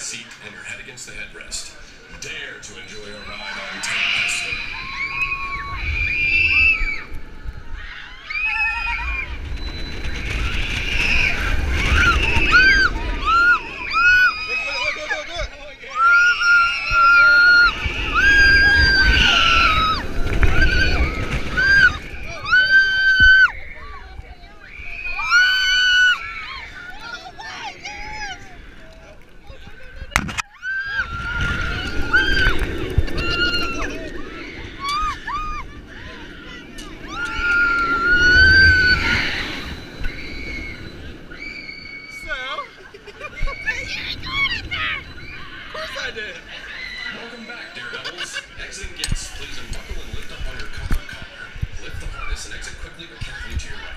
seat and your head against the headrest. Dare to enjoy a ride on Tempesto. Welcome back, daredevils. Exiting guests, please unbuckle and lift up on your comfort collar. Lift the harness and exit quickly but carefully to your right.